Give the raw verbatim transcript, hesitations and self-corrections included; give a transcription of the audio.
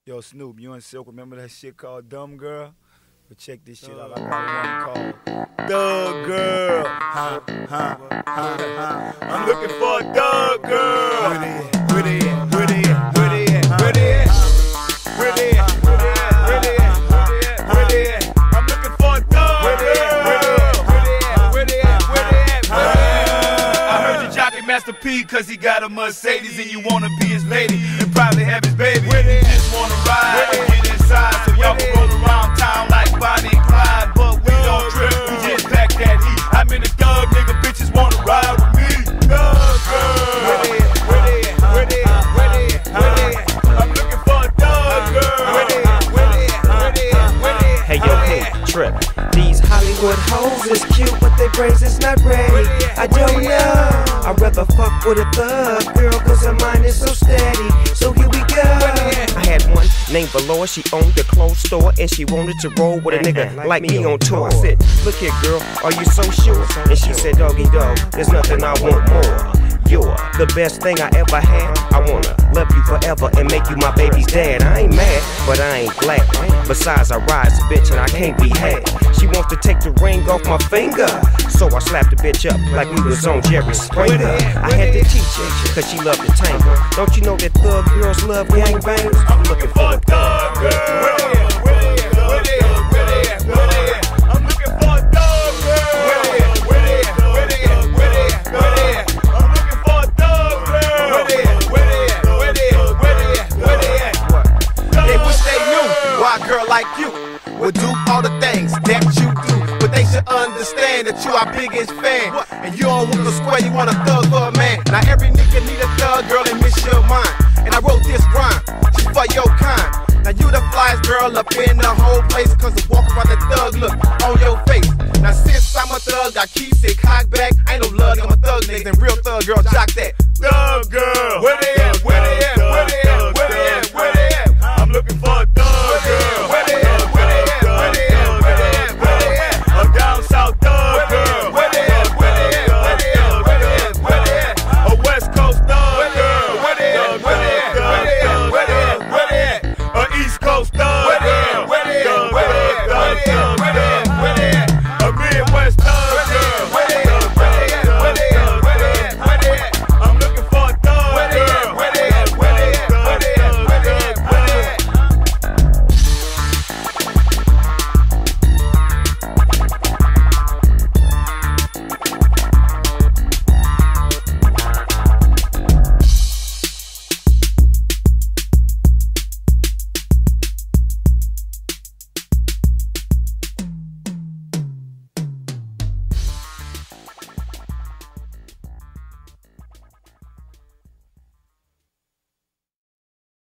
Yo, Snoop, you and Silkk remember that shit called Dumb Girl? But check this shit out. I got one called Dogg Girl. Ha, ha, ha, ha. I'm looking for a Dogg Girl. Where they at? Where they at? Where they at? Where they at? Where they at? Where they at? Where they at? Where they at? I'm looking for a Dogg Girl. Where they at? Where they at? Where they at? Where they at? Where they at? I heard you jockin' Master P cause he got a Mercedes and you wanna be his lady and probably have his baby. You just wanna ride and get inside so y'all can roll around town like Bonnie and Clyde, but we don't trip, we just pack that heat. I'm in the thug, nigga, bitches wanna ride with me. Dogg Girl. Where they at? Where they at? Where they at? Where they at? Where they at? I'm looking for a Dogg Girl. Where they at? Where they at? Where they at? Where they at? Hey yo, hey, Trip. These Hollywood hoes is cute, but their brains is not ready. I don't know. I'd rather fuck with a thug girl, cause her mind is so steady. So here we go. I had one named Valor, she owned a clothes store, and she wanted to roll with a nigga like me on tour. I said, look here girl, are you so sure? And she said, doggy dog, there's nothing I want more. You're the best thing I ever had. I wanna love you forever and make you my baby's dad. I ain't mad, but I ain't glad. Besides, I rise a bitch and I can't be had. She wants to take the ring off my finger, so I slapped the bitch up like we was on Jerry Springer. I had to teach her, cause she loved the tango. Don't you know that thug girls love gangbangs? I'm looking for a Dogg Girl. Where they at? Where they at? Where they at? Where they at? Where they at? I'm looking for a Dogg Girl. Where they at? Where they at? Where they at? Where they at? Where they at? I'm looking for a Dogg Girl. Where they at? Where they at? Where they at? Where they at? Where they at? They wish they knew why a girl like you would do all the things that you do, but they should understand that you our biggest fan. And you don't want the square, you want a thug for a man. Now every nigga need a thug girl and miss your mind. And I wrote this rhyme, just for your kind. Now you the flyest girl up in the whole place, cause I walk around the thug look on your face. Now since I'm a thug, I keep it cock back. I ain't no lug, I'm a thug nigga, and real thug girl jock that. Dogg Girl. Where they at?